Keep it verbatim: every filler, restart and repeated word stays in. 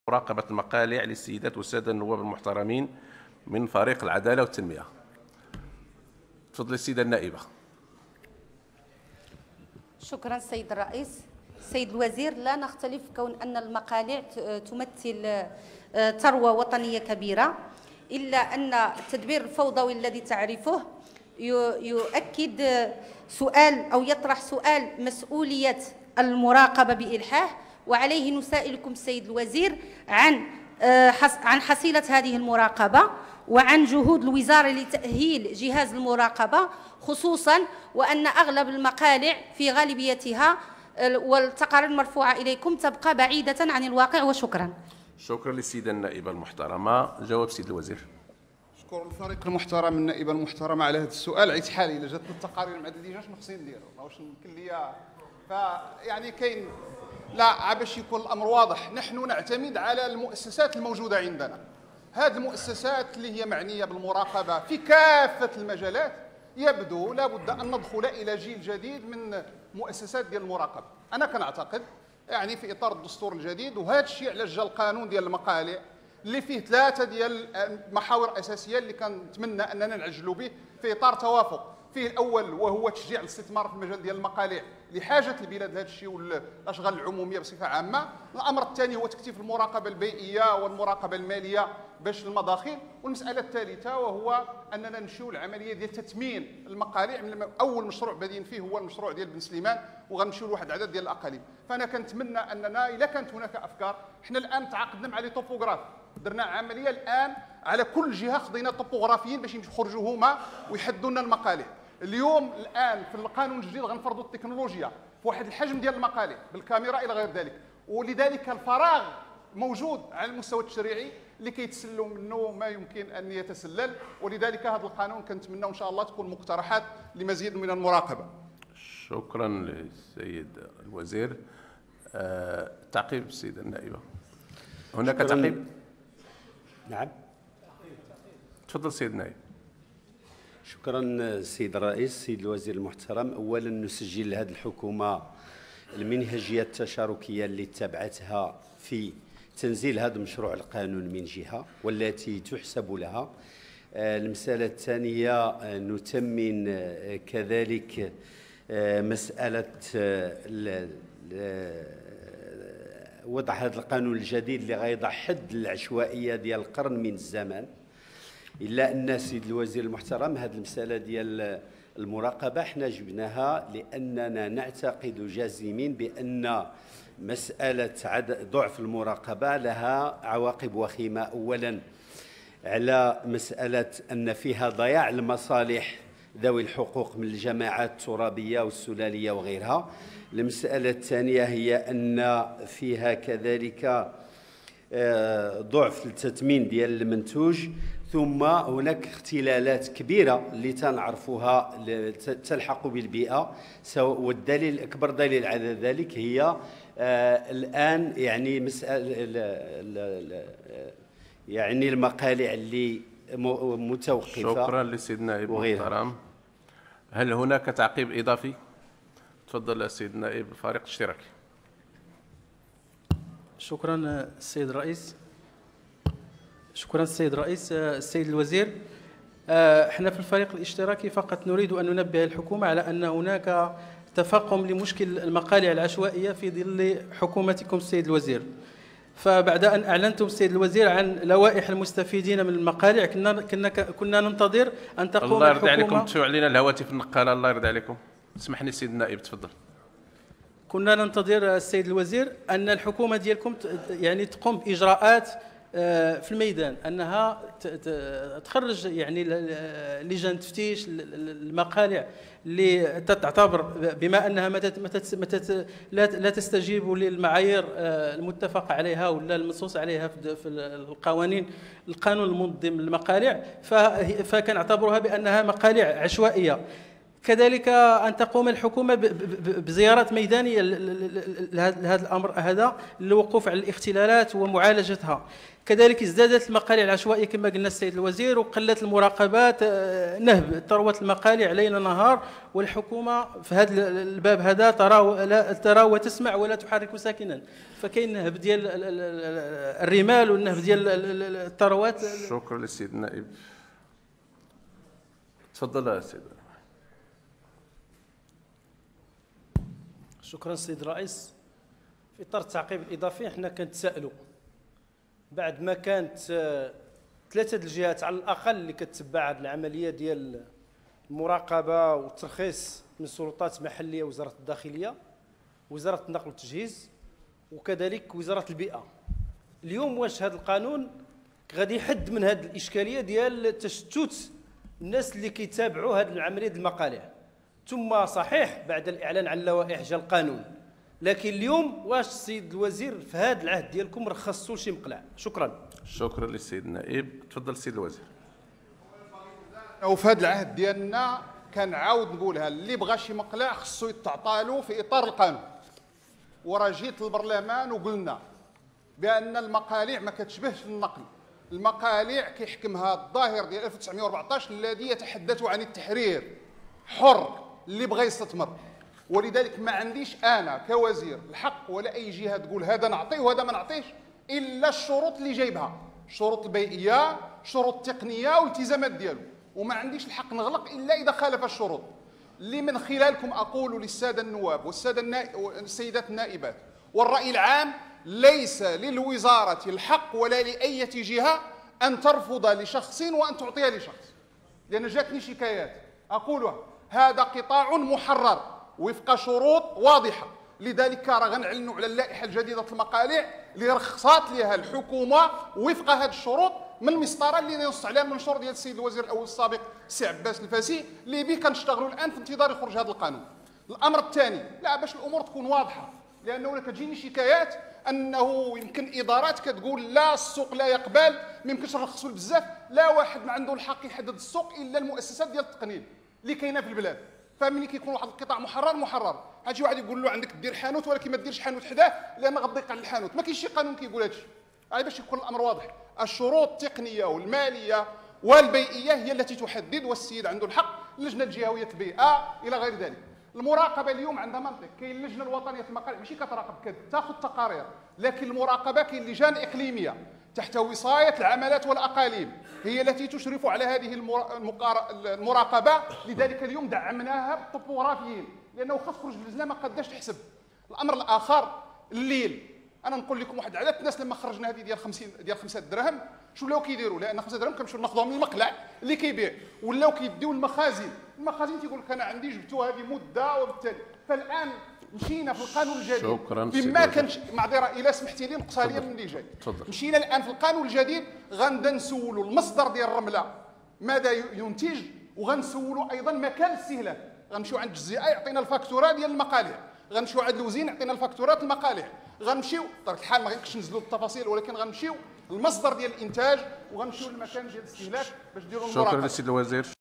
مراقبة المقالع للسيدات والسادة النواب المحترمين من فريق العدالة والتنمية. تفضل السيدة النائبة. شكرا سيد الرئيس. سيد الوزير، لا نختلف كون أن المقالع تمثل ثروة وطنية كبيرة، إلا أن التدبير الفوضوي الذي تعرفه يؤكد سؤال أو يطرح سؤال مسؤولية المراقبة بإلحاح، وعليه نسائلكم سيد الوزير عن عن حصيلة هذه المراقبة وعن جهود الوزارة لتأهيل جهاز المراقبة، خصوصا وأن أغلب المقالع في غالبيتها والتقارير المرفوعة إليكم تبقى بعيدة عن الواقع. وشكرا. شكرا للسيدة النائبة المحترمة. جواب سيد الوزير. شكرا الفريق المحترم النائبة المحترمة على هذا السؤال. عيت حالي إلا جاتنا التقارير المعددية شنو خصني ندير؟ واش يمكن لي فيعني كاين لا باش يكون الأمر واضح. نحن نعتمد على المؤسسات الموجودة عندنا. هذه المؤسسات اللي هي معنية بالمراقبة في كافة المجالات يبدو لابد أن ندخل إلى جيل جديد من مؤسسات ديال المراقبة. أنا كنعتقد يعني في إطار الدستور الجديد، وهذا الشيء علاش جا القانون ديال المقالع اللي فيه ثلاثة ديال محاور أساسية اللي كنتمنى أننا نعجلوا به في إطار توافق. فيه الأول وهو تشجيع الاستثمار في المجال ديال المقالع لحاجة البلاد لهذا الشيء والأشغال العمومية بصفة عامة. الأمر الثاني هو تكثيف المراقبة البيئية والمراقبة المالية باش المداخيل. والمسألة الثالثة وهو أننا نمشيو العملية ديال تثمين المقالع. من أول مشروع بادين فيه هو المشروع ديال بن سليمان، وغنمشيو لواحد العدد ديال الأقاليم. فأنا كنتمنى أننا إذا كانت هناك أفكار، حنا الآن تعاقدنا مع لي توبوغراف، درنا عملية الآن على كل جهة خدينا توبوغرافيين باش يخرجوا هما ويحدوا لنا المقالع. اليوم الآن في القانون الجديد غنفرضوا التكنولوجيا في واحد الحجم ديال المقالع بالكاميرا إلى غير ذلك، ولذلك الفراغ موجود على المستوى التشريعي اللي كيتسلوا منه ما يمكن أن يتسلل. ولذلك هذا القانون كنتمنى إن شاء الله تكون مقترحات لمزيد من المراقبة. شكرا للسيد الوزير. أه تعقيب السيدة النائبة. هناك تعقيب؟ نعم. تفضل سيد النائب. شكرا السيد الرئيس. السيد الوزير المحترم، اولا نسجل لهذه الحكومه المنهجيه التشاركيه اللي اتبعتها في تنزيل هذا المشروع القانون من جهه والتي تحسب لها. المساله الثانيه نتمن كذلك مساله وضع هذا القانون الجديد اللي غيضع حد للعشوائيه ديال القرن من الزمان. إلا أن سيد الوزير المحترم هذه المسألة ديال المراقبة حنا جبناها لأننا نعتقد جازمين بأن مسألة ضعف المراقبة لها عواقب وخيمة. أولا على مسألة أن فيها ضياع المصالح ذوي الحقوق من الجماعات الترابية والسلالية وغيرها. المسألة الثانية هي أن فيها كذلك ضعف التثمين ديال المنتوج. ثم هناك اختلالات كبيرة اللي تنعرفوها تلحق بالبيئة، والدليل الأكبر دليل على ذلك هي آه الآن يعني مسألة يعني المقالع اللي متوقفة. شكرا للسيد النائب المحترم. هل هناك تعقيب إضافي؟ تفضل السيد النائب الفريق الاشتراكي. شكرا السيد الرئيس. شكرا السيد الرئيس. السيد الوزير، احنا في الفريق الاشتراكي فقط نريد ان ننبه الحكومه على ان هناك تفاقم لمشكل المقالع العشوائيه في ظل حكومتكم السيد الوزير. فبعد ان اعلنتم السيد الوزير عن لوائح المستفيدين من المقالع كنا كنا كنا ننتظر ان تقوم الله يرضي الحكومه. عليكم تشوع علينا الهواتف النقاله. الله يرضي عليكم. اسمحني السيد النائب تفضل. كنا ننتظر السيد الوزير ان الحكومه ديالكم يعني تقوم باجراءات في الميدان، انها تخرج يعني لجان تفتيش المقالع اللي تعتبر بما انها لا تستجيب للمعايير المتفق عليها ولا المنصوص عليها في القوانين القانون المنظم للمقالع، فكنعتبرها بانها مقالع عشوائيه. كذلك أن تقوم الحكومة بزيارات ميدانية لهذا الأمر هذا للوقوف على الاختلالات ومعالجتها. كذلك ازدادت المقالع العشوائيه كما قلنا السيد الوزير، وقلت المراقبات، نهب ثروه المقالع ليل نهار، والحكومه في هذا الباب هذا ترى لا ترى وتسمع ولا تحرك ساكنا. فكاين نهب ديال الرمال والنهب ديال الثروات. شكرا للسيد النائب. تفضل يا سيدي. شكرا سيد الرئيس. في اطار التعقيب الاضافي حنا كنتسائلوا بعد ما كانت ثلاثه الجهات على الاقل اللي كتتبع هذه العمليه ديال المراقبه والترخيص من سلطات محليه، وزاره الداخليه، وزاره النقل والتجهيز، وكذلك وزاره البيئه. اليوم واش هذا القانون غادي يحد من هذه الاشكاليه ديال تشتت الناس اللي كيتابعوا هذه العمليه ديال المقالع؟ ثم صحيح بعد الاعلان عن اللوائح جا القانون، لكن اليوم واش السيد الوزير في هذا العهد ديالكم رخصتوا شي مقلع؟ شكرا. شكرا للسيد النائب. تفضل السيد الوزير. وفي هذا العهد ديالنا كنعاود نقولها، اللي بغى شي مقلع خصو يتعطى له في اطار القانون. وراه جيت للبرلمان وقلنا بان المقالع ما كتشبهش النقل. المقالع كيحكمها الظاهر ديال ألف وتسعمائة وأربعة عشر الذي يتحدث عن التحرير حر اللي بغى يستثمر. ولذلك ما عنديش انا كوزير الحق ولا اي جهه تقول هذا نعطيه وهذا ما نعطيش الا الشروط اللي جايبها، الشروط البيئيه، الشروط التقنيه والالتزامات ديالو، وما عنديش الحق نغلق الا اذا خالف الشروط. اللي من خلالكم اقول للساده النواب والساده السيدات النائبات والراي العام، ليس للوزاره الحق ولا لاي جهه ان ترفض لشخص وان تعطيها لشخص، لان جاتني شكايات اقولها هذا قطاع محرر وفق شروط واضحه. لذلك راه غنعلنوا على اللائحه الجديده المقالع اللي رخصات لها الحكومه وفق هذه الشروط من المسطره اللي نص عليها المنشور ديال السيد الوزير الاول السابق السي عباس الفاسي، اللي به كنشتغلوا الان في انتظار يخرج هذا القانون. الامر الثاني، لا باش الامور تكون واضحه، لانه انا كتجيني شكايات انه يمكن ادارات كتقول لا السوق لا يقبل، ما يمكنش نرخصوا بزاف. لا واحد ما عنده الحق يحدد السوق الا المؤسسات ديال التقنين اللي كاينه في البلاد. فملي كيكون واحد القطاع محرر محرر، هاد شي واحد يقول له عندك دير حانوت ولكن ما ديرش حانوت حداه لان غتضيق على الحانوت. ما كاينش شي قانون كيقول هادشي. هاي باش يكون الامر واضح. الشروط التقنيه والماليه والبيئيه هي التي تحدد، والسيد عنده الحق، اللجنه الجهويه البيئه الى غير ذلك. المراقبه اليوم عندها منطق، كاين اللجنه الوطنيه في المقالع ماشي كتراقب كتاخذ تقارير، لكن المراقبه كاين لجان اقليميه تحت وصايه العملات والاقاليم هي التي تشرف على هذه المراقبه. لذلك اليوم دعمناها بالطوبوغرافيين لانه خاص تخرج بالزنا ما قداش تحسب. الامر الاخر الليل، انا نقول لكم واحد عدد الناس لما خرجنا هذه ديال خمسين ديال خمسة دراهم شو ولاو كيديروا؟ لان خمسة دراهم كنمشيو ناخذوهم من المقلع اللي كيبيع، ولاو كيديو المخازن. المخازن تيقول لك انا عندي جبتوا هذه مده وبالتالي. فالان مشينا في القانون الجديد بما كان معذره الى سمحتي لي نقصها لي من اللي جاي. مشينا الان في القانون الجديد غنبدا نسولوا المصدر ديال الرمله ماذا ينتج، وغنسولوا ايضا مكان الاستهلاك. غنمشيو عند الجزيئه يعطينا الفاكتوره ديال المقالع، غنمشيو عند الوزين يعطينا الفاكتورات المقالع، غنمشيو بطبيعه الحال ما غنمكنش ننزلوا بالتفاصيل ولكن غنمشيو المصدر ديال الانتاج وغنمشيو للمكان ديال الاستهلاك باش نديروا المراقبه. شكرا للسيد الوزير.